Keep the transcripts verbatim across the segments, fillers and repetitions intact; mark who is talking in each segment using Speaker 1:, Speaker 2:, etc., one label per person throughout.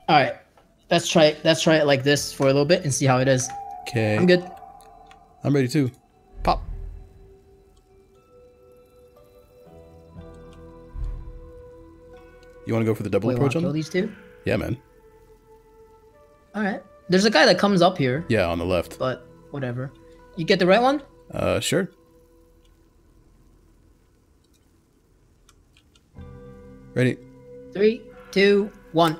Speaker 1: All right, let's try it. Let's try it like this for a little bit and see how it is.
Speaker 2: Okay.
Speaker 1: I'm good.
Speaker 2: I'm ready too. Pop. You want to go for the double
Speaker 1: Wait,
Speaker 2: approach
Speaker 1: wanna
Speaker 2: on
Speaker 1: kill
Speaker 2: them?
Speaker 1: these two?
Speaker 2: Yeah, man.
Speaker 1: All right. There's a guy that comes up here,
Speaker 2: Yeah, on the left.
Speaker 1: but whatever. You get the right one?
Speaker 2: Uh, sure. Ready?
Speaker 1: Three, two, one.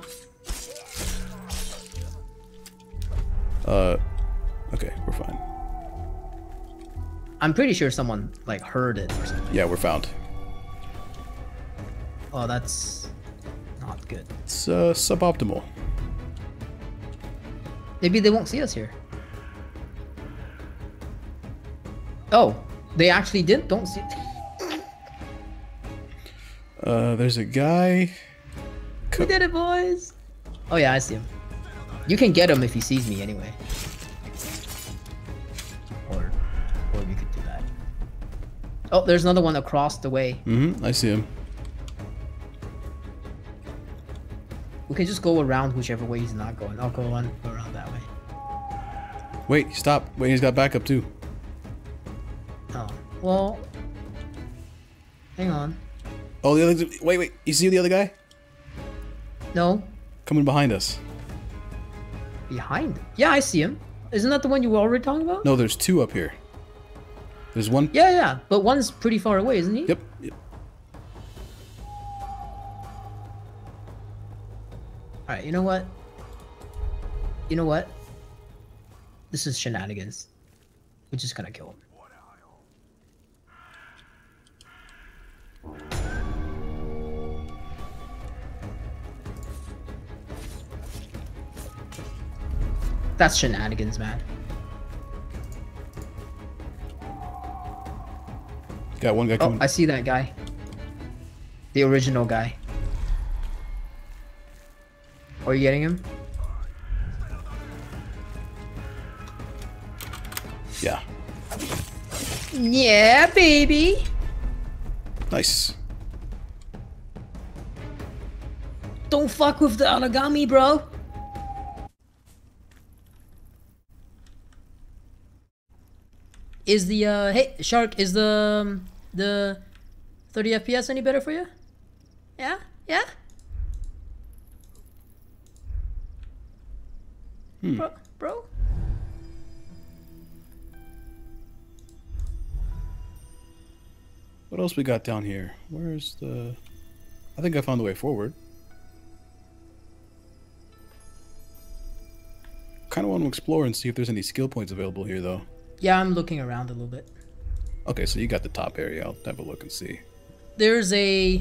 Speaker 2: Uh, okay, we're fine.
Speaker 1: I'm pretty sure someone like heard it or something.
Speaker 2: Yeah, we're found.
Speaker 1: Oh, that's not good.
Speaker 2: It's uh, suboptimal.
Speaker 1: Maybe they won't see us here. Oh, they actually did. Don't see.
Speaker 2: Uh, there's a guy.
Speaker 1: We did it, boys. Oh yeah, I see him. You can get him if he sees me anyway. Or, or we could do that. Oh, there's another one across the way.
Speaker 2: Mm-hmm, I see him.
Speaker 1: We can just go around whichever way he's not going. I'll go on go around that way.
Speaker 2: Wait, stop. Wait, he's got backup too.
Speaker 1: Oh, well. Hang on.
Speaker 2: Oh, the other. Wait, wait. You see the other guy?
Speaker 1: No.
Speaker 2: Coming behind us.
Speaker 1: Behind? Yeah, I see him. Isn't that the one you were already talking about?
Speaker 2: No, there's two up here. There's one.
Speaker 1: Yeah, yeah. But one's pretty far away, isn't he?
Speaker 2: Yep. Yep.
Speaker 1: Alright, you know what? You know what? This is shenanigans. We're just gonna kill him. That's shenanigans, man.
Speaker 2: Got one guy
Speaker 1: Oh,
Speaker 2: coming.
Speaker 1: I see that guy. The original guy. Are you getting him?
Speaker 2: Yeah.
Speaker 1: Yeah, baby.
Speaker 2: Nice.
Speaker 1: Don't fuck with the Aragami, bro. Is the uh hey Shark, is the um, the thirty F P S any better for you? Yeah? Yeah?
Speaker 2: Hmm.
Speaker 1: Bro, bro?
Speaker 2: What else we got down here? Where's the... I think I found the way forward. Kind of want to explore and see if there's any skill points available here, though.
Speaker 1: Yeah, I'm looking around a little bit.
Speaker 2: Okay, so you got the top area. I'll have a look and see.
Speaker 1: There's a...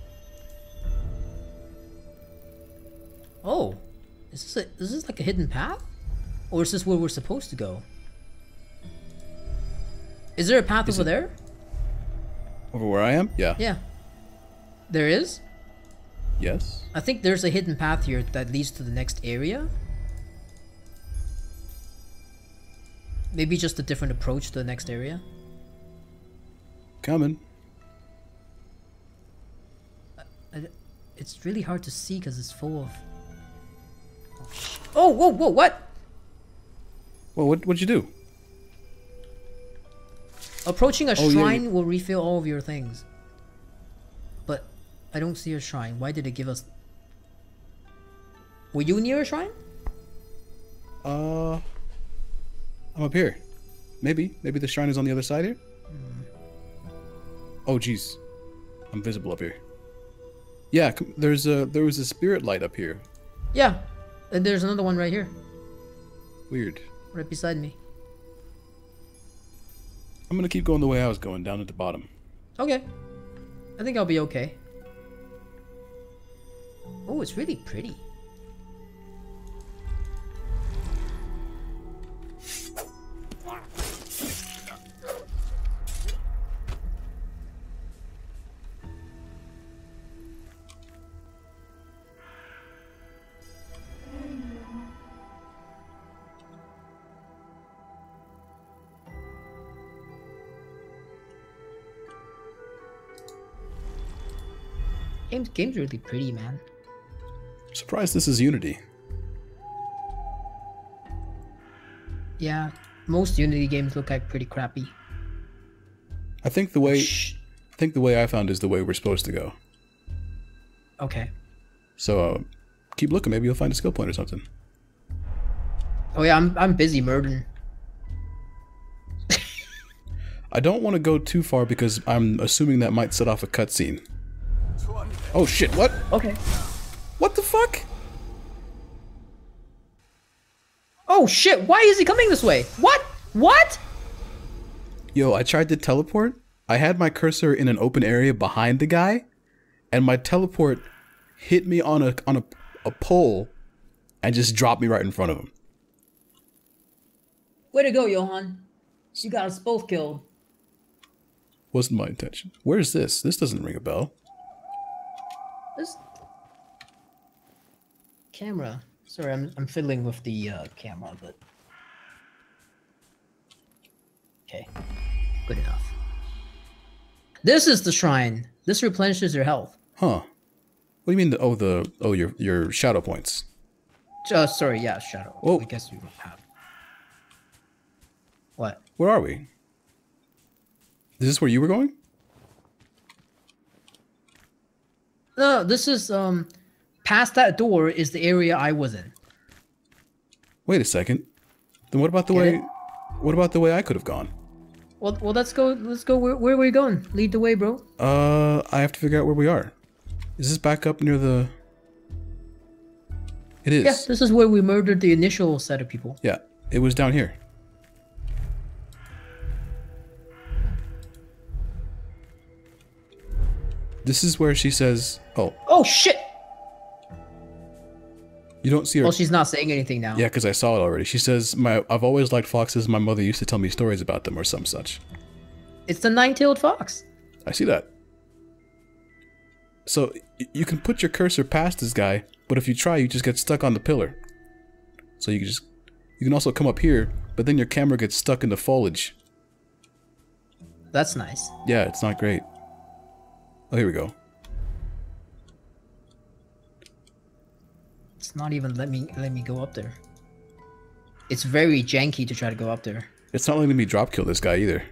Speaker 1: Oh. Is this, a, is this like a hidden path? Or is this where we're supposed to go? Is there a path
Speaker 2: Is
Speaker 1: over
Speaker 2: it-
Speaker 1: there?
Speaker 2: Over where I am? Yeah.
Speaker 1: Yeah. There is?
Speaker 2: Yes.
Speaker 1: I think there's a hidden path here that leads to the next area. Maybe just a different approach to the next area.
Speaker 2: Coming.
Speaker 1: I, it's really hard to see because it's full of... Oh, whoa, whoa, what?
Speaker 2: Well, what, what'd you do?
Speaker 1: Approaching a
Speaker 2: Oh, yeah,
Speaker 1: shrine
Speaker 2: yeah.
Speaker 1: will refill all of your things. But I don't see a shrine. Why did it give us... Were you near a shrine?
Speaker 2: Uh... I'm up here. Maybe. Maybe the shrine is on the other side here?
Speaker 1: Mm.
Speaker 2: Oh, jeez. I'm visible up here. Yeah, come- there's a, there was a spirit light up here.
Speaker 1: Yeah. And there's another one right here.
Speaker 2: Weird.
Speaker 1: Right beside me.
Speaker 2: I'm gonna keep going the way I was going, down at the bottom.
Speaker 1: Okay. I think I'll be okay. Oh, it's really pretty. Game's, game's really pretty, man.
Speaker 2: Surprised this is Unity.
Speaker 1: Yeah, most Unity games look like pretty crappy.
Speaker 2: I think the way
Speaker 1: Shh.
Speaker 2: I think the way I found is the way we're supposed to go.
Speaker 1: Okay.
Speaker 2: So uh, keep looking. Maybe you'll find a skill point or something.
Speaker 1: Oh yeah, I'm I'm busy murdering.
Speaker 2: I don't want to go too far because I'm assuming that might set off a cutscene. Oh shit! What?
Speaker 1: Okay.
Speaker 2: What the fuck?
Speaker 1: Oh shit! Why is he coming this way? What? What?
Speaker 2: Yo, I tried to teleport. I had my cursor in an open area behind the guy, and my teleport hit me on a on a, a pole and just dropped me right in front of him.
Speaker 1: Way to go, Johan. You got us both killed.
Speaker 2: Wasn't my intention. Where's this? This doesn't ring a bell.
Speaker 1: This camera. Sorry, I'm I'm fiddling with the uh, camera, but okay, good enough. This is the shrine. This replenishes your health.
Speaker 2: Huh? What do you mean? The, oh, the oh your your shadow points.
Speaker 1: Uh, sorry, yeah, shadow.
Speaker 2: Oh.
Speaker 1: I guess you have. What?
Speaker 2: Where are we? Is this where you were going?
Speaker 1: No, this is um, past that door is the area I was in.
Speaker 2: Wait a second. Then what about the
Speaker 1: Get
Speaker 2: way?
Speaker 1: it?
Speaker 2: What about the way I could have gone?
Speaker 1: Well, well, let's go. Let's go. Where, where are we going? Lead the way, bro.
Speaker 2: Uh, I have to figure out where we are. Is this back up near the? It is.
Speaker 1: Yeah, this is where we murdered the initial set of people.
Speaker 2: Yeah, it was down here. This is where she says, "Oh,
Speaker 1: Oh shit!
Speaker 2: you don't see her."
Speaker 1: Well, she's not saying anything now.
Speaker 2: Yeah, because I saw it already. She says, "My, I've always liked foxes. My mother used to tell me stories about them, or some such."
Speaker 1: It's the nine-tailed fox.
Speaker 2: I see that. So y- you can put your cursor past this guy, but if you try, you just get stuck on the pillar. So you can just, you can also come up here, but then your camera gets stuck in the foliage.
Speaker 1: That's nice.
Speaker 2: Yeah, it's not great. Oh, here we go.
Speaker 1: It's not even let me let me go up there. It's very janky to try to go up there.
Speaker 2: It's not letting me drop kill this guy either.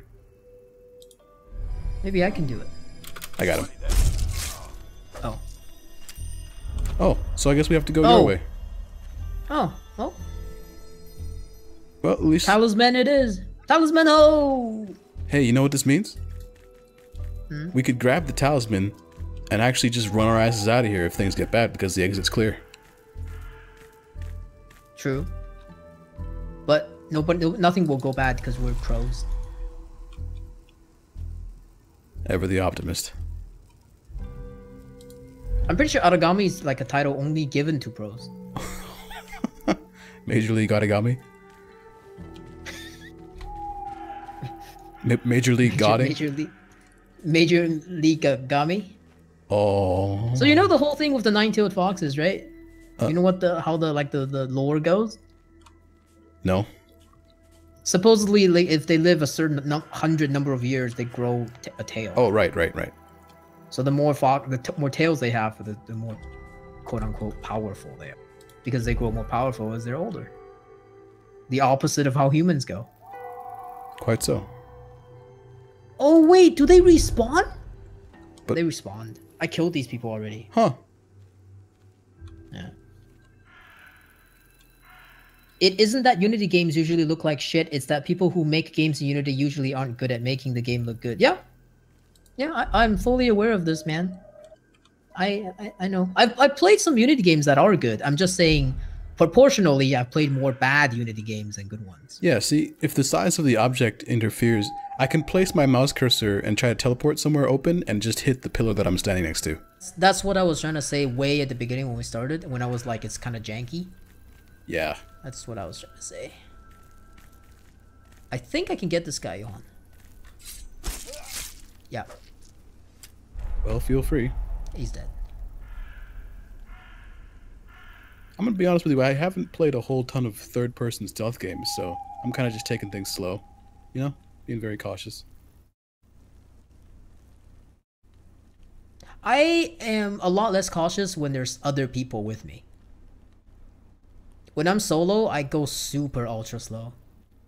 Speaker 1: Maybe I can do it.
Speaker 2: I got him.
Speaker 1: Oh.
Speaker 2: Oh, so I guess we have to go
Speaker 1: Oh.
Speaker 2: your way.
Speaker 1: Oh. Well.
Speaker 2: Well, at least...
Speaker 1: Talisman it is. Talisman ho!
Speaker 2: Hey, you know what this means?
Speaker 1: Hmm?
Speaker 2: We could grab the talisman and actually just run our asses out of here if things get bad because the exit's clear.
Speaker 1: True. But nobody, no, nothing will go bad because we're pros.
Speaker 2: Ever the optimist.
Speaker 1: I'm pretty sure Aragami is like a title only given to pros.
Speaker 2: Major League Aragami. Ma Major League Godding.
Speaker 1: Major League, Major League Gami.
Speaker 2: Oh.
Speaker 1: So you know the whole thing with the nine-tailed foxes, right?
Speaker 2: Uh,
Speaker 1: you know what the how the like the the lore goes?
Speaker 2: No.
Speaker 1: Supposedly, like, if they live a certain num hundred number of years, they grow t a tail.
Speaker 2: Oh, right, right, right.
Speaker 1: So the more fo the t more tails they have, the, the more quote unquote powerful they are, because they grow more powerful as they're older. The opposite of how humans go.
Speaker 2: Quite so.
Speaker 1: Oh wait, do they respawn?
Speaker 2: But
Speaker 1: They respawned. I killed these people already.
Speaker 2: huh?
Speaker 1: Yeah. It isn't that Unity games usually look like shit. It's that people who make games in Unity usually aren't good at making the game look good. Yeah. Yeah, I, I'm fully aware of this, man. I, I I know. I've I've played some Unity games that are good. I'm just saying, proportionally, I've played more bad Unity games than good ones.
Speaker 2: Yeah. See, if the size of the object interferes, I can place my mouse cursor and try to teleport somewhere open and just hit the pillar that I'm standing next to.
Speaker 1: That's what I was trying to say way at the beginning when we started. When I was like, it's kind of janky.
Speaker 2: Yeah.
Speaker 1: That's what I was trying to say. I think I can get this guy on. Yeah,
Speaker 2: Well, feel free.
Speaker 1: he's dead.
Speaker 2: I'm gonna be honest with you. I haven't played a whole ton of third-person stealth games, so I'm kind of just taking things slow. You know, being very cautious.
Speaker 1: I am a lot less cautious when there's other people with me. When I'm solo, I go super ultra slow.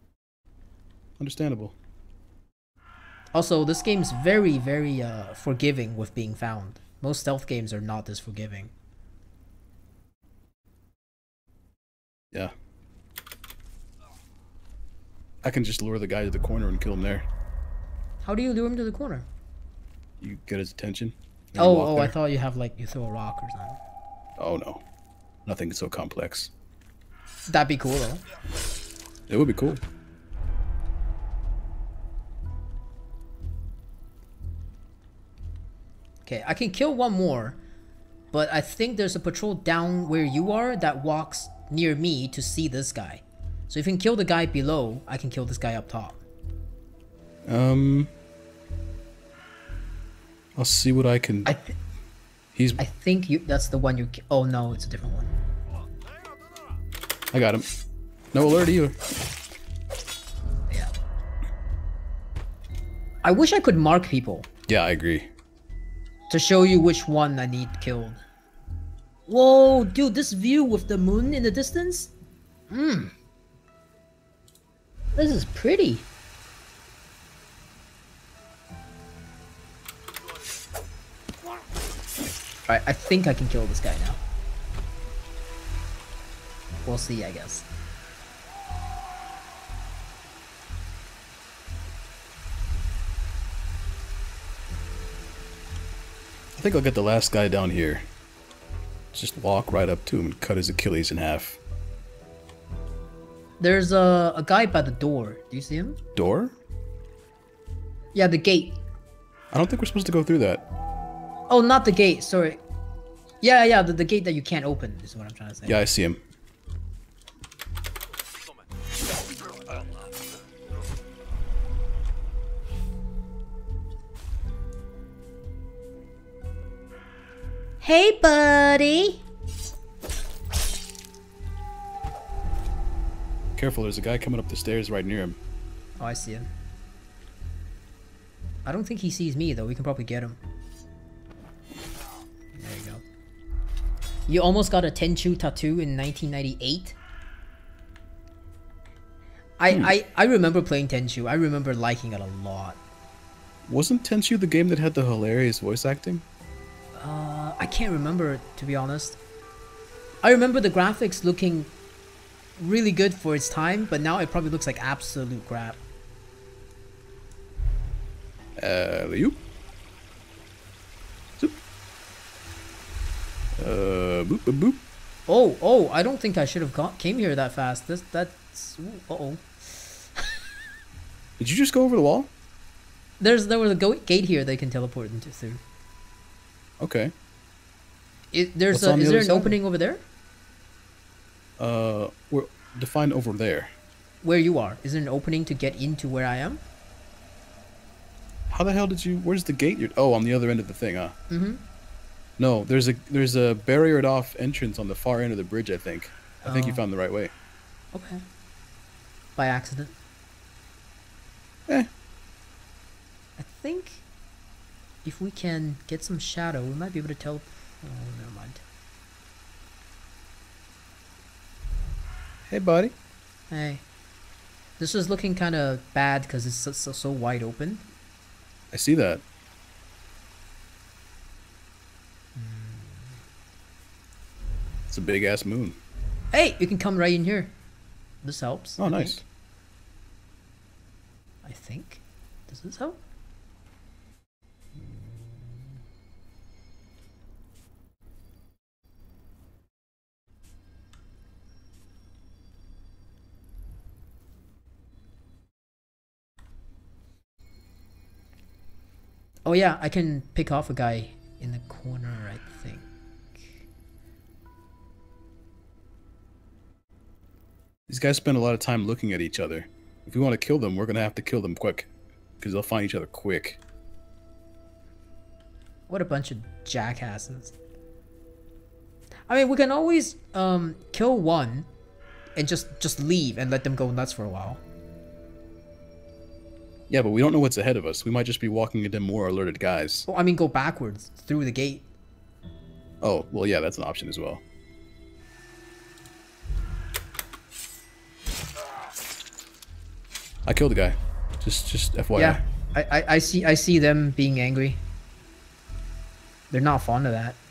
Speaker 2: understandable.
Speaker 1: Also, this game's very, very uh, forgiving with being found. Most stealth games are not this forgiving.
Speaker 2: Yeah. I can just lure the guy to the corner and kill him there.
Speaker 1: How do you lure him to the corner?
Speaker 2: You get his attention.
Speaker 1: Oh, oh, there. I thought you have like, you throw a rock or something.
Speaker 2: Oh no. Nothing so complex.
Speaker 1: That'd be cool though.
Speaker 2: It would be cool.
Speaker 1: Okay, I can kill one more, but I think there's a patrol down where you are that walks near me to see this guy. So if you can kill the guy below, I can kill this guy up top.
Speaker 2: Um, I'll see what I can.
Speaker 1: I th
Speaker 2: He's.
Speaker 1: I think you. That's the one you. Oh no, it's a different one.
Speaker 2: I got him. No alert either.
Speaker 1: Yeah. I wish I could mark people.
Speaker 2: Yeah, I agree.
Speaker 1: To show you which one I need killed. Whoa, dude, this view with the moon in the distance? Mmm. This is pretty. Alright, I think I can kill this guy now. We'll see, I guess.
Speaker 2: I think I'll get the last guy down here. Just walk right up to him and cut his Achilles in half.
Speaker 1: There's a, a guy by the door. Do you see him?
Speaker 2: Door?
Speaker 1: Yeah, the gate.
Speaker 2: I don't think we're supposed to go through that.
Speaker 1: Oh, not the gate. Sorry. Yeah, yeah, the, the gate that you can't open is what I'm trying to say.
Speaker 2: Yeah, I see him.
Speaker 1: Hey, buddy.
Speaker 2: Careful, there's a guy coming up the stairs right near him.
Speaker 1: Oh, I see him. I don't think he sees me, though. We can probably get him. There you go. You almost got a Tenchu tattoo in nineteen ninety-eight? I, hmm. I, I remember playing Tenchu. I remember liking it a lot.
Speaker 2: Wasn't Tenchu the game that had the hilarious voice acting?
Speaker 1: Uh, I can't remember, to be honest. I remember the graphics looking really good for its time, but now it probably looks like absolute crap.
Speaker 2: Uh, you? Zoop. Uh, boop, boop, boop.
Speaker 1: Oh, oh, I don't think I should have got, came here that fast. This, that's, ooh, uh-oh.
Speaker 2: Did you just go over the wall?
Speaker 1: There's, there was a go gate here they can teleport into through.
Speaker 2: Okay.
Speaker 1: It, there's a,
Speaker 2: the
Speaker 1: is there an
Speaker 2: side?
Speaker 1: opening over there?
Speaker 2: Uh, we're defined over there.
Speaker 1: Where you are? Is there an opening to get into where I am?
Speaker 2: How the hell did you? Where's the gate? You're, oh, on the other end of the thing, huh?
Speaker 1: Mm-hmm.
Speaker 2: No, there's a there's a barriered off entrance on the far end of the bridge. I think. I
Speaker 1: oh.
Speaker 2: think you found the right way.
Speaker 1: Okay. By accident.
Speaker 2: Eh.
Speaker 1: I think if we can get some shadow, we might be able to tell. Oh, never mind.
Speaker 2: Hey, buddy.
Speaker 1: Hey. This is looking kind of bad because it's so, so, so wide open.
Speaker 2: I see that.
Speaker 1: Mm.
Speaker 2: It's a big ass moon.
Speaker 1: Hey, you can come right in here. This helps.
Speaker 2: Oh,
Speaker 1: I
Speaker 2: nice.
Speaker 1: Think. I think. Does this help? Oh yeah, I can pick off a guy in the corner, I think.
Speaker 2: These guys spend a lot of time looking at each other. If we want to kill them, we're going to have to kill them quick. Because they'll find each other quick.
Speaker 1: What a bunch of jackasses. I mean, we can always um, kill one and just, just leave and let them go nuts for a while.
Speaker 2: Yeah, but we don't know what's ahead of us. We might just be walking into more alerted guys.
Speaker 1: Well, I mean, go backwards through the gate.
Speaker 2: Oh, well, yeah, that's an option as well. I killed the guy. Just just F Y I.
Speaker 1: Yeah, I, I, I see I see them being angry. They're not fond of that.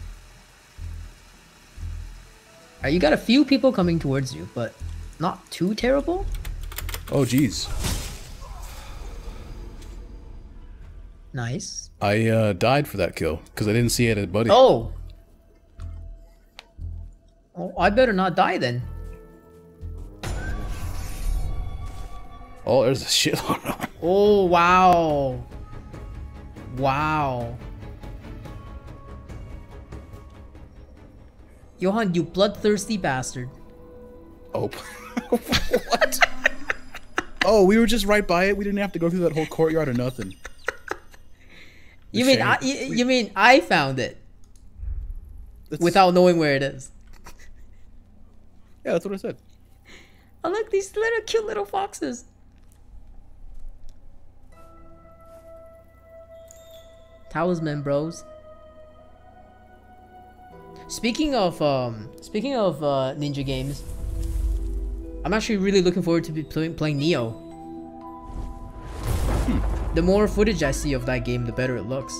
Speaker 1: Uh, you got a few people coming towards you, but not too terrible.
Speaker 2: Oh jeez.
Speaker 1: Nice.
Speaker 2: I uh, died for that kill because I didn't see it at buddy.
Speaker 1: Oh. Oh, I better not die then.
Speaker 2: Oh, there's a shitload on.
Speaker 1: Oh wow. Wow. Johan, you bloodthirsty bastard.
Speaker 2: Oh. What? Oh, we were just right by it. We didn't have to go through that whole courtyard or nothing.
Speaker 1: You mean I, you, you mean I found it that's... without knowing where it is?
Speaker 2: Yeah, that's what I said.
Speaker 1: Oh look, these little cute little foxes. Talisman bros. Speaking of um, speaking of uh, ninja games, I'm actually really looking forward to be playing playing Neo. Hmm. The more footage I see of that game, the better it looks.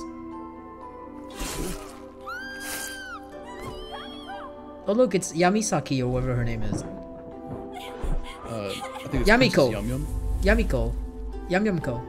Speaker 1: Oh look, it's Yamisaki or whatever her name is.
Speaker 2: Uh, I think it's
Speaker 1: Yamiko.
Speaker 2: Yum Yum.
Speaker 1: Yamiko. Yum Yumko.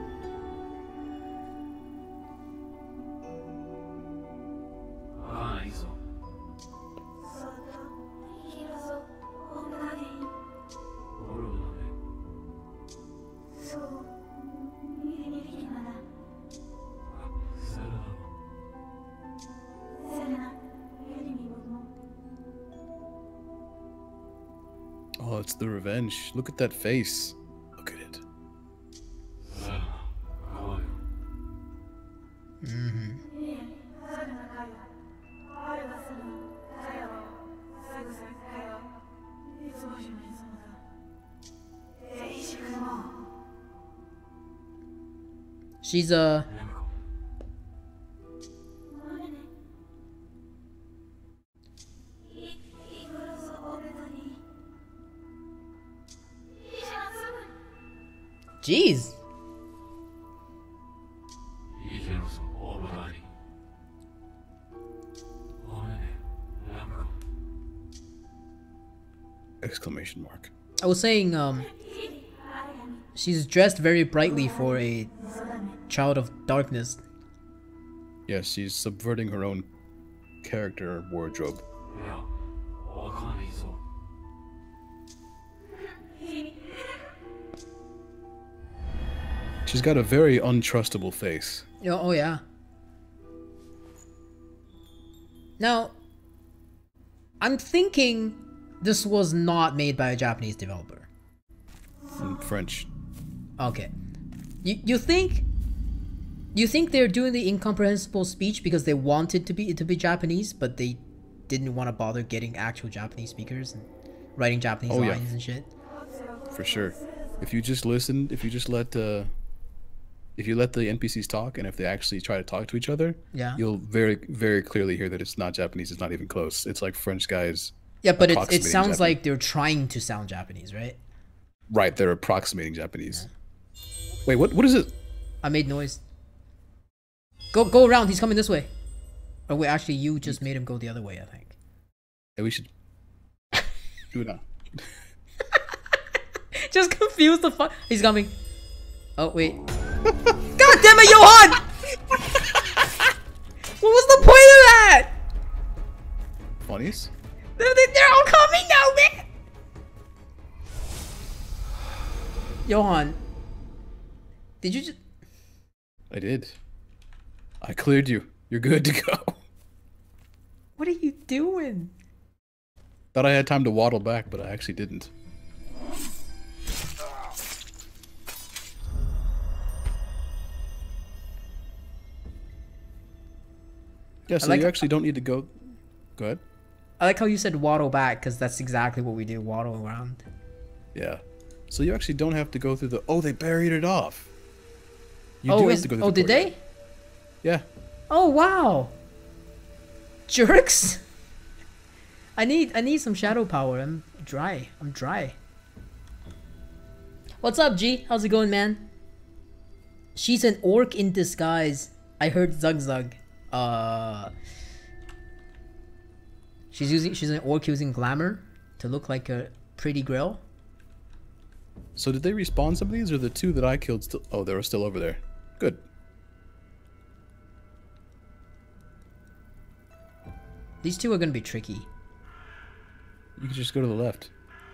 Speaker 2: Oh, it's the revenge. Look at that face. Look at it.
Speaker 1: Mm-hmm. She's a... Uh... Jeez.
Speaker 2: Exclamation mark.
Speaker 1: I was saying, um, she's dressed very brightly for a child of darkness.
Speaker 2: Yes, she's subverting her own character wardrobe. She's got a very untrustable face.
Speaker 1: Oh, oh yeah. Now, I'm thinking this was not made by a Japanese developer.
Speaker 2: In French.
Speaker 1: Okay. You you think you think they're doing the incomprehensible speech because they wanted to be to be Japanese, but they didn't want to bother getting actual Japanese speakers and writing Japanese
Speaker 2: oh,
Speaker 1: lines
Speaker 2: yeah.
Speaker 1: and shit?
Speaker 2: For sure. If you just listen, if you just let uh if you let the N P Cs talk, and if they actually try to talk to each other,
Speaker 1: yeah,
Speaker 2: you'll very, very clearly hear that it's not Japanese. It's not even close. It's like French guys.
Speaker 1: Yeah, but it it sounds
Speaker 2: Japanese.
Speaker 1: like they're trying to sound Japanese, right?
Speaker 2: Right, they're approximating Japanese. Yeah. Wait, what? What is it?
Speaker 1: I made noise. Go go around. He's coming this way. Oh wait, actually, you just made him go the other way. I think.
Speaker 2: Yeah, we should do it now.
Speaker 1: Just confuse the fuck. He's coming. Oh wait. God damn it, Johan! What was the point of that?
Speaker 2: Funnies?
Speaker 1: They're, they're all coming now, man! Johan. Did you just...
Speaker 2: I did. I cleared you. You're good to go.
Speaker 1: What are you doing?
Speaker 2: Thought I had time to waddle back, but I actually didn't. Yeah, so like, you actually don't need to go... Go ahead.
Speaker 1: I like how you said waddle back, because that's exactly what we do, waddle around.
Speaker 2: Yeah. So you actually don't have to go through the... Oh, they buried it off. You
Speaker 1: oh,
Speaker 2: do
Speaker 1: is,
Speaker 2: have to go through
Speaker 1: oh
Speaker 2: the
Speaker 1: did they?
Speaker 2: Yeah.
Speaker 1: Oh, wow. Jerks. I need I need some shadow power. I'm dry. I'm dry. What's up, G? How's it going, man? She's an orc in disguise. I heard Zug Zug. Uh, she's using she's an orc using glamour to look like a pretty girl.
Speaker 2: So did they respawn some of these, or the two that I killed still? Oh, they were still over there. Good.
Speaker 1: These two are gonna be tricky.
Speaker 2: You can just go to the left.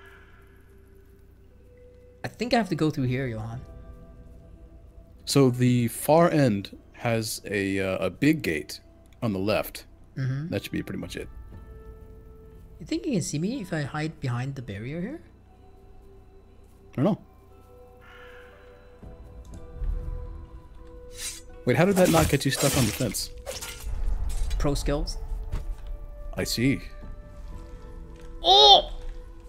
Speaker 1: I think I have to go through here, Johan.
Speaker 2: So the far end has a uh, a big gate on the left.
Speaker 1: Mm-hmm.
Speaker 2: That should be pretty much it.
Speaker 1: You think you can see me if I hide behind the barrier here?
Speaker 2: I don't know. Wait, how did that not get you stuck on the fence?
Speaker 1: Pro skills.
Speaker 2: I see.
Speaker 1: Oh!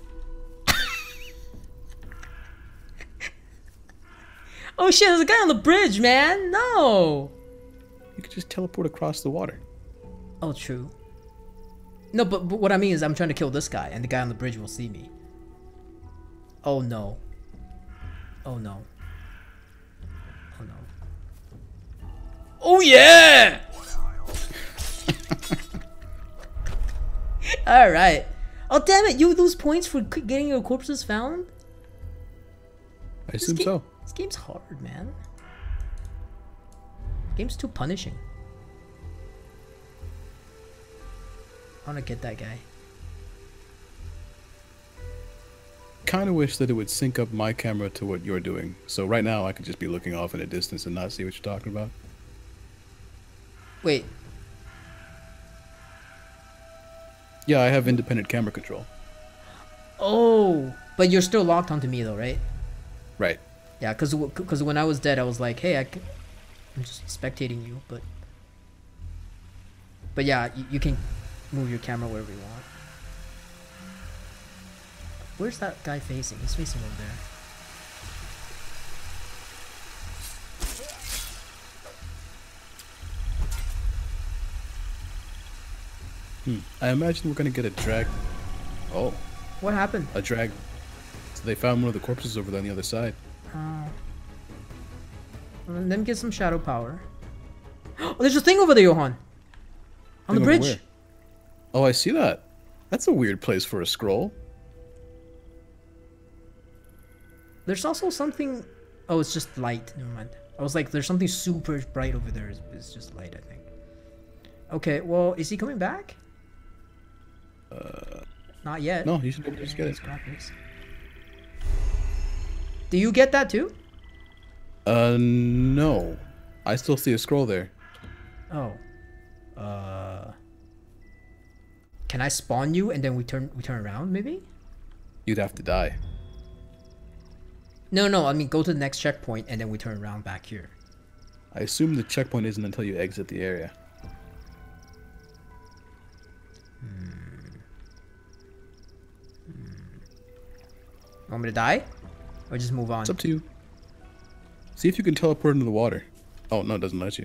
Speaker 1: Oh shit, there's a guy on the bridge, man! No!
Speaker 2: You could just teleport across the water.
Speaker 1: Oh, true. No, but, but what I mean is I'm trying to kill this guy, and the guy on the bridge will see me. Oh no. Oh no. Oh no. Oh yeah! Alright. Oh damn it, you lose points for getting your corpses found?
Speaker 2: I assume
Speaker 1: this
Speaker 2: so.
Speaker 1: This game's hard, man. This game's too punishing. I wanna get that guy.
Speaker 2: Kind of wish that it would sync up my camera to what you're doing. So right now I could just be looking off in a distance and not see what you're talking about.
Speaker 1: Wait.
Speaker 2: Yeah, I have independent camera control.
Speaker 1: Oh, but you're still locked onto me though, right?
Speaker 2: Right.
Speaker 1: Yeah, cause, cause when I was dead, I was like, hey, I c I'm just spectating you, but, but yeah, you, you can move your camera wherever you want. Where's that guy facing? He's facing over there.
Speaker 2: Hmm. I imagine we're gonna get a drag. Oh.
Speaker 1: What happened?
Speaker 2: A drag. So they found one of the corpses over there on the other side.
Speaker 1: Oh. Well, let me get some shadow power. Oh, there's a thing over there, Johan. On the bridge.
Speaker 2: Where? Oh, I see that. That's a weird place for a scroll.
Speaker 1: There's also something. Oh, it's just light. Never mind. I was like, there's something super bright over there. It's, it's just light, I think. Okay, well, is he coming back?
Speaker 2: Uh,
Speaker 1: Not yet.
Speaker 2: no, you should be able to just get it.
Speaker 1: Graphics. Do you get that too?
Speaker 2: Uh, no. I still see a scroll there.
Speaker 1: Oh. Uh. Can I spawn you and then we turn we turn around maybe?
Speaker 2: You'd have to die.
Speaker 1: No, no. I mean, go to the next checkpoint and then we turn around back here.
Speaker 2: I assume the checkpoint isn't until you exit the area.
Speaker 1: Hmm. Hmm. Want me to die? Or just move on?
Speaker 2: It's up to you. See if you can teleport into the water. Oh, no, it doesn't let you.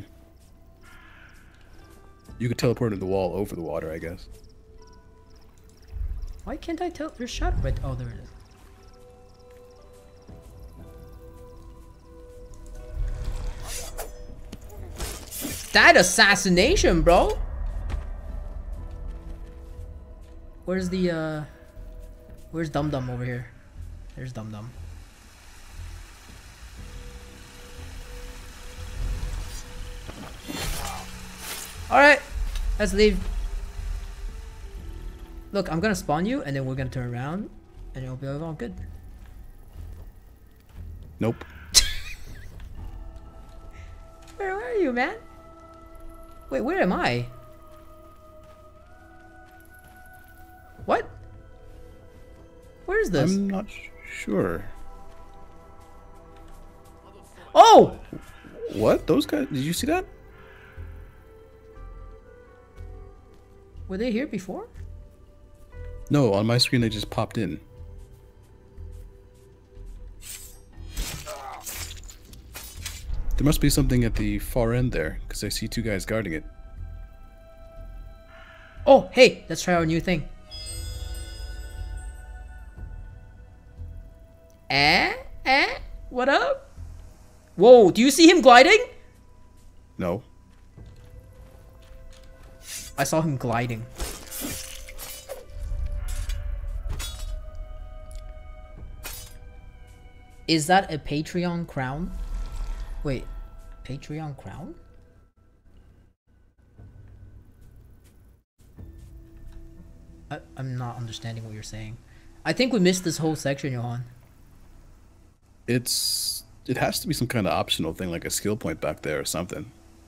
Speaker 2: You could teleport into the wall over the water, I guess.
Speaker 1: Why can't I tell? There's shadow right. Oh, there it is. That assassination, bro. Where's the uh? Where's Dum Dum over here? There's Dum Dum. All right, let's leave. Look, I'm gonna spawn you, and then we're gonna turn around, and it'll be all good.
Speaker 2: Nope.
Speaker 1: Where are you, man? Wait, where am I? What? Where is this?
Speaker 2: I'm not sure.
Speaker 1: Oh!
Speaker 2: What? Those guys? Did you see that?
Speaker 1: Were they here before?
Speaker 2: No, on my screen they just popped in. There must be something at the far end there, because I see two guys guarding it.
Speaker 1: Oh, hey, let's try our new thing. Eh? Eh? What up? Whoa, do you see him gliding?
Speaker 2: No.
Speaker 1: I saw him gliding. Is that a Patreon crown? Wait, Patreon crown? I, I'm not understanding what you're saying. I think we missed this whole section, Johan.
Speaker 2: It's it has to be some kind of optional thing, like a skill point back there or something.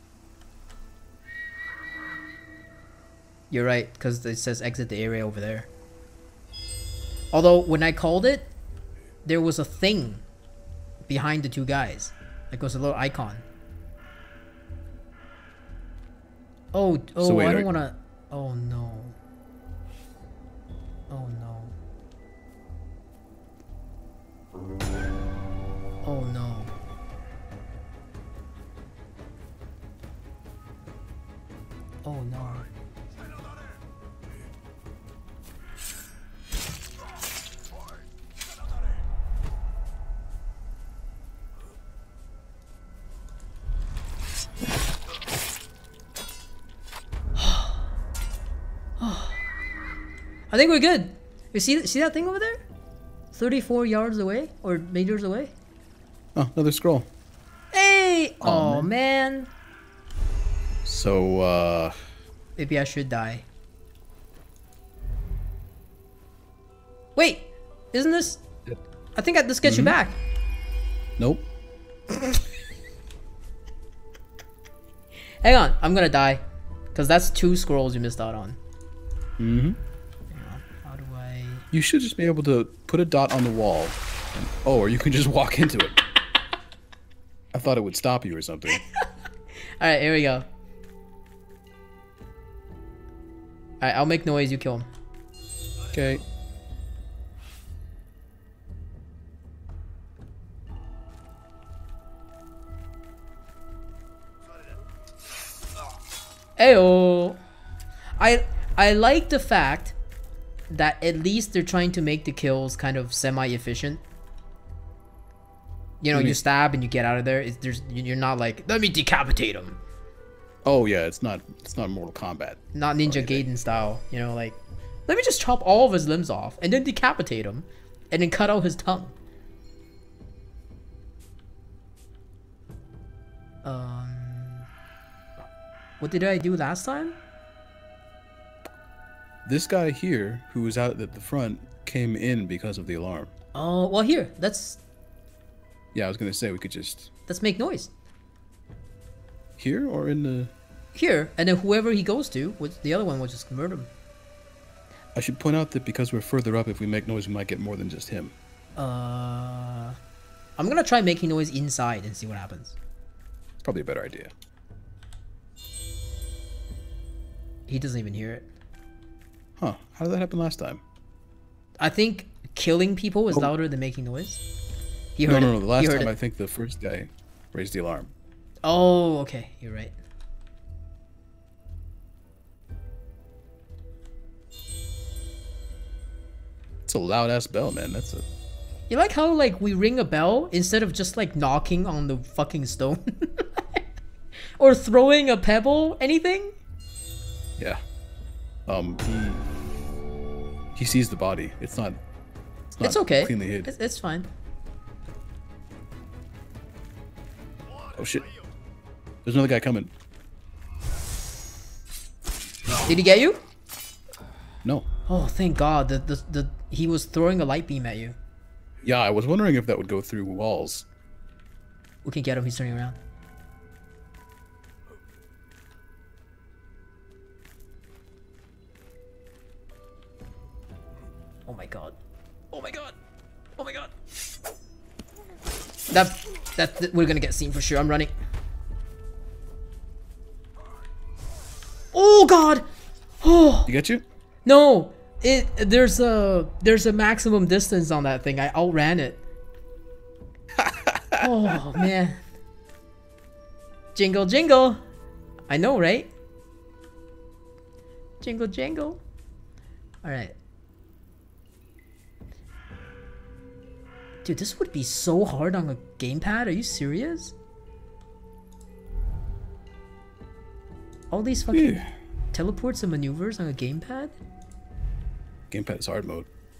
Speaker 1: You're right, because it says exit the area over there. Although when I called it, there was a thing behind the two guys. Like it was a little icon. Oh, oh,
Speaker 2: So wait,
Speaker 1: I
Speaker 2: are-
Speaker 1: don't want to. Oh no. Oh no. Oh no. Oh no. I think we're good. You see, see that thing over there? thirty-four yards away, or meters away.
Speaker 2: Oh, another scroll.
Speaker 1: Hey!
Speaker 2: Aw,
Speaker 1: Oh man.
Speaker 2: So, uh...
Speaker 1: Maybe I should die. Wait! Isn't this... I think I, this gets
Speaker 2: Mm-hmm.
Speaker 1: you back.
Speaker 2: Nope.
Speaker 1: Hang on, I'm gonna die. Because that's two scrolls you missed out on.
Speaker 2: Mm-hmm.
Speaker 1: How do I...
Speaker 2: You should just be able to put a dot on the wall. And, oh, or you can just walk into it. I thought it would stop you or something.
Speaker 1: Alright, here we go. Alright, I'll make noise, you kill him.
Speaker 2: Okay.
Speaker 1: Ayo. I I like the fact that at least they're trying to make the kills kind of semi-efficient. You know, you stab and you get out of there. It's, there's you're not like, let me decapitate him.
Speaker 2: Oh yeah, it's not it's not Mortal Kombat.
Speaker 1: Not Ninja Gaiden style. You know, like, let me just chop all of his limbs off and then decapitate him, and then cut out his tongue. Um, what did I do last time?
Speaker 2: This guy here, who was out at the front, came in because of the alarm.
Speaker 1: Oh, well here, let's
Speaker 2: Yeah, I was gonna say we could just
Speaker 1: let's make noise.
Speaker 2: here or in the.
Speaker 1: Here, and then whoever he goes to, which the other one will just murder him.
Speaker 2: I should point out that because we're further up, if we make noise, we might get more than just him.
Speaker 1: Uh, I'm gonna try making noise inside and see what happens.
Speaker 2: It's probably a better idea.
Speaker 1: He doesn't even hear it.
Speaker 2: Huh? How did that happen last time?
Speaker 1: I think killing people is
Speaker 2: Oh.
Speaker 1: louder than making noise. He
Speaker 2: No,
Speaker 1: heard
Speaker 2: no,
Speaker 1: it.
Speaker 2: no. The
Speaker 1: He
Speaker 2: last
Speaker 1: heard
Speaker 2: time
Speaker 1: it.
Speaker 2: I think the first guy raised the alarm.
Speaker 1: Oh, okay. You're right.
Speaker 2: It's a loud ass bell, man. That's a.
Speaker 1: You like how like we ring a bell instead of just like knocking on the fucking stone? Or throwing a pebble? Anything?
Speaker 2: Yeah. Um. He. He sees the body. It's not. It's, not
Speaker 1: It's okay.
Speaker 2: Cleanly hid.
Speaker 1: It's, it's fine.
Speaker 2: Oh shit. There's another guy coming.
Speaker 1: Did he get you?
Speaker 2: No.
Speaker 1: Oh, thank God. The, the, the, he was throwing a light beam at you.
Speaker 2: Yeah, I was wondering if that would go through walls.
Speaker 1: We can get him. He's turning around. Oh my God. Oh my God. Oh my God. That, that, that we're gonna get seen for sure. I'm running. Oh God. Oh.
Speaker 2: You get you?
Speaker 1: No, it there's a there's a maximum distance on that thing. I outran it. Oh man. Jingle jingle. I know, right? Jingle jingle. All right. Dude, this would be so hard on a gamepad. Are you serious? All these fucking
Speaker 2: Yeah.
Speaker 1: teleports and maneuvers on a gamepad?
Speaker 2: Gamepad is hard mode.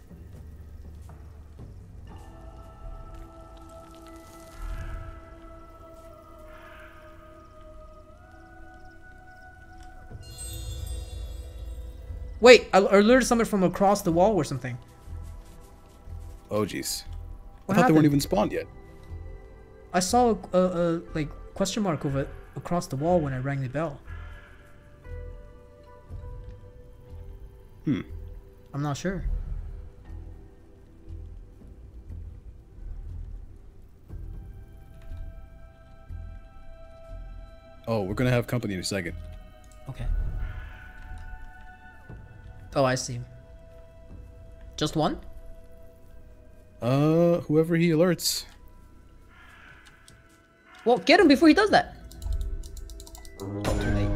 Speaker 1: Wait, I I lured someone from across the wall or something.
Speaker 2: Oh jeez. I
Speaker 1: What
Speaker 2: thought they weren't
Speaker 1: happened?
Speaker 2: even spawned yet.
Speaker 1: I saw a, a, a like question mark over across the wall when I rang the bell.
Speaker 2: Hmm.
Speaker 1: I'm not sure.
Speaker 2: Oh, we're gonna have company in a second.
Speaker 1: Okay. Oh, I see. Just one?
Speaker 2: Uh, whoever he alerts.
Speaker 1: Well, get him before he does that. Oh, too late.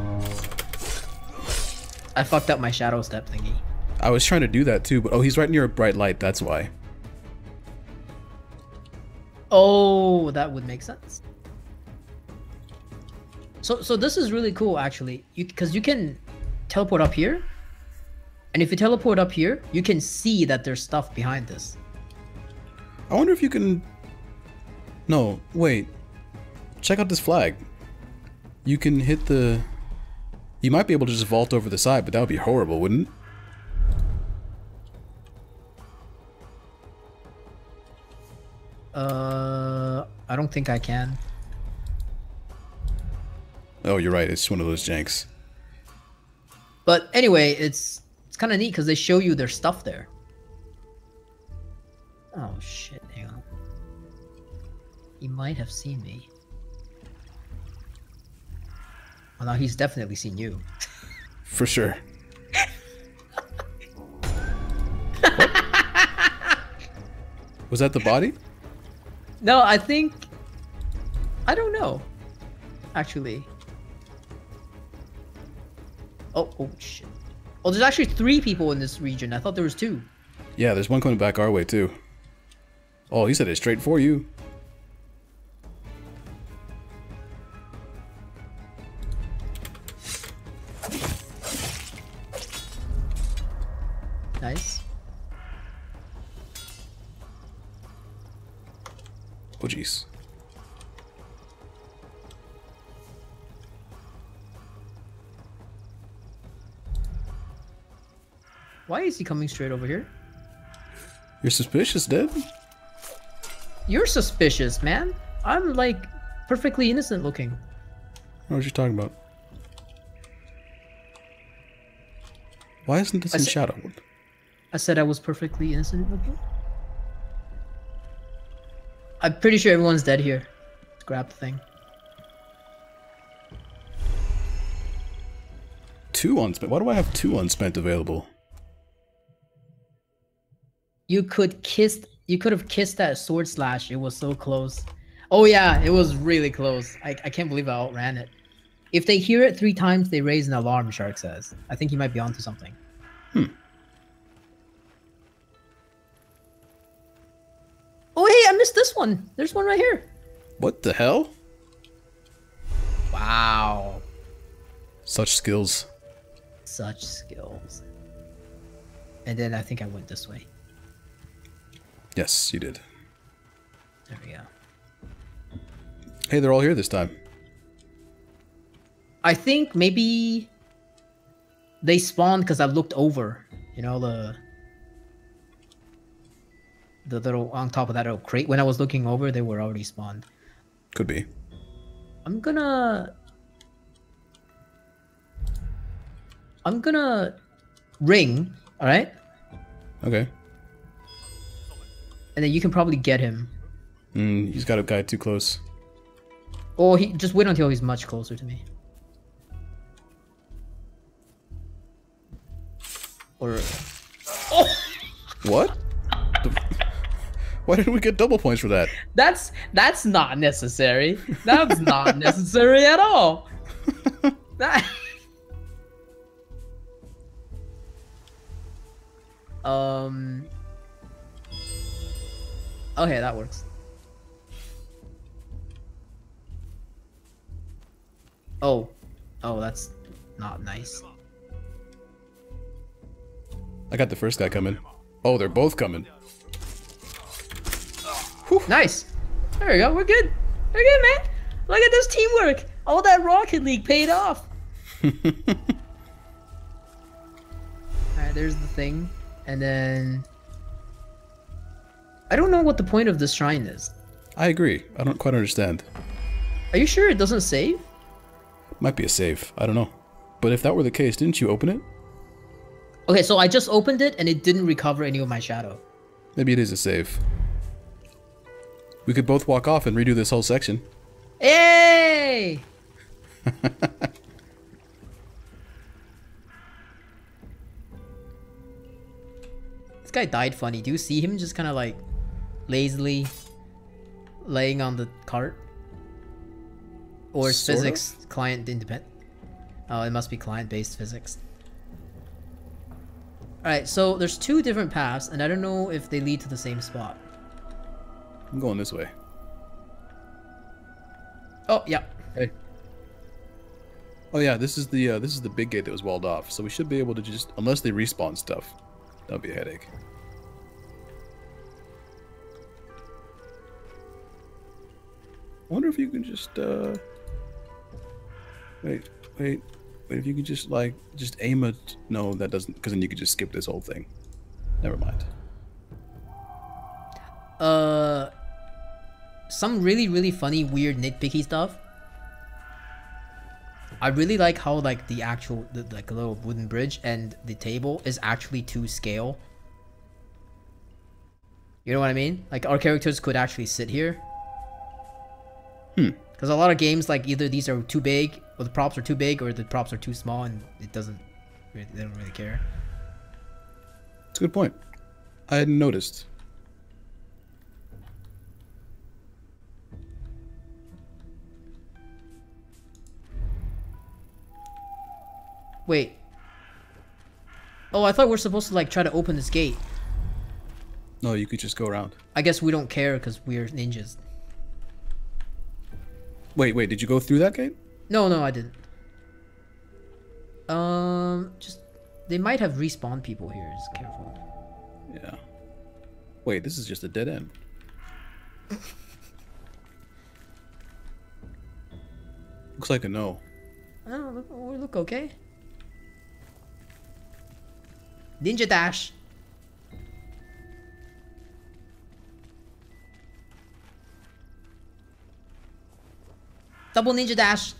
Speaker 1: I fucked up my shadow step thingy.
Speaker 2: I was trying to do that too, but oh, he's right near a bright light. That's why.
Speaker 1: Oh, that would make sense. So, so this is really cool actually. You because you can teleport up here, and if you teleport up here, you can see that there's stuff behind this.
Speaker 2: I wonder if you can. No, wait. Check out this flag. You can hit the. You might be able to just vault over the side, but that would be horrible, wouldn't it?
Speaker 1: Uh, I don't think I can.
Speaker 2: Oh, you're right. It's one of those janks.
Speaker 1: But anyway, it's it's kind of neat because they show you their stuff there. Oh shit! Hang on. He might have seen me. Well, now he's definitely seen you.
Speaker 2: For sure. Was that the body?
Speaker 1: No, I think... I don't know. Actually. Oh, oh shit. Oh, there's actually three people in this region. I thought there was two.
Speaker 2: Yeah, there's one coming back our way too. Oh, he said it straight for you.
Speaker 1: Nice.
Speaker 2: Oh, jeez.
Speaker 1: Why is he coming straight over here?
Speaker 2: You're suspicious, Dad?
Speaker 1: You're suspicious, man. I'm like perfectly innocent looking.
Speaker 2: What are you talking about? Why isn't this
Speaker 1: I
Speaker 2: in
Speaker 1: said-
Speaker 2: shadow?
Speaker 1: I said I was perfectly innocent looking. I'm pretty sure everyone's dead here. Let's grab the thing.
Speaker 2: Two unspent. Why do I have two unspent available?
Speaker 1: You could kiss. You could have kissed that sword slash. It was so close. Oh yeah, it was really close. I I can't believe I outran it. If they hear it three times, they raise an alarm. Shark says. I think he might be onto something.
Speaker 2: Hmm.
Speaker 1: Oh hey, I missed this one. There's one right here.
Speaker 2: What the hell?
Speaker 1: Wow.
Speaker 2: Such skills.
Speaker 1: Such skills. And then I think I went this way.
Speaker 2: Yes, you did.
Speaker 1: There we go.
Speaker 2: Hey, they're all here this time.
Speaker 1: I think maybe they spawned because I looked over. You know, the the little on top of that little crate. When I was looking over, they were already spawned.
Speaker 2: Could be.
Speaker 1: I'm gonna I'm gonna ring, all right?
Speaker 2: Okay.
Speaker 1: And then you can probably get him.
Speaker 2: Mm, he's got a guy too close.
Speaker 1: Or he just wait until he's much closer to me. Or oh,
Speaker 2: What? The- Why didn't we get double points for that?
Speaker 1: that's that's not necessary. That's not necessary at all. That um Okay, that works. Oh. Oh, that's not nice.
Speaker 2: I got the first guy coming. Oh, they're both coming.
Speaker 1: Whew. Nice. There we go. We're good. We're good, man. Look at this teamwork. All that Rocket League paid off. Alright, there's the thing. And then... I don't know what the point of this shrine is.
Speaker 2: I agree. I don't quite understand.
Speaker 1: Are you sure it doesn't save?
Speaker 2: Might be a save. I don't know. But if that were the case, didn't you open it?
Speaker 1: Okay, so I just opened it and it didn't recover any of my shadow.
Speaker 2: Maybe it is a save. We could both walk off and redo this whole section.
Speaker 1: Hey! This guy died funny. Do you see him just kind of like lazily laying on the cart? Or is
Speaker 2: Sort
Speaker 1: physics
Speaker 2: of?
Speaker 1: client independent? Oh, it must be client-based physics. Alright, so there's two different paths, and I don't know if they lead to the same spot.
Speaker 2: I'm going this way.
Speaker 1: Oh, yeah.
Speaker 2: Hey. Oh yeah, this is the uh, this is the big gate that was walled off, so we should be able to just, unless they respawn stuff, that'll be a headache. I wonder if you can just uh, wait, wait, wait. If you could just like just aim it. No, that doesn't, because then you could just skip this whole thing. Never mind.
Speaker 1: Uh, some really, really funny, weird, nitpicky stuff. I really like how like the actual the, like a little wooden bridge and the table is actually to scale. You know what I mean? Like our characters could actually sit here.
Speaker 2: Hmm.
Speaker 1: Because a lot of games like either these are too big, or the props are too big, or the props are too small, and it doesn't. They don't really care.
Speaker 2: That's a good point. I hadn't noticed.
Speaker 1: Wait. Oh, I thought we're supposed to like try to open this gate.
Speaker 2: No, you could just go around.
Speaker 1: I guess we don't care because we're ninjas.
Speaker 2: Wait, wait, did you go through that gate?
Speaker 1: No, no, I didn't. Um, just they might have respawned people here. Just careful.
Speaker 2: Yeah. Wait, this is just a dead end. Looks like a no.
Speaker 1: Oh, look, we look okay. Ninja dash. Double ninja dash.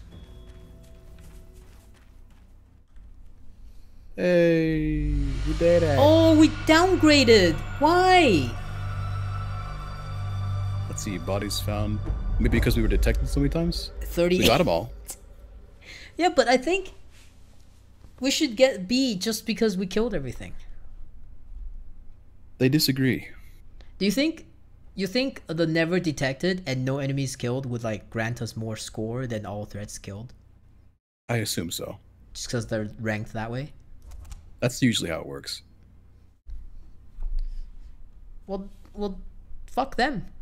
Speaker 2: Hey, we did it.
Speaker 1: Oh, we downgraded. Why?
Speaker 2: Let's see, bodies found. Maybe because we were detected so many times?
Speaker 1: thirty.
Speaker 2: We got them all.
Speaker 1: Yeah, but I think we should get B just because we killed everything.
Speaker 2: They disagree.
Speaker 1: Do you think you think the never detected and no enemies killed would like grant us more score than all threats killed?
Speaker 2: I assume so.
Speaker 1: Just because they're ranked that way?
Speaker 2: That's usually how it works.
Speaker 1: Well, well, fuck them.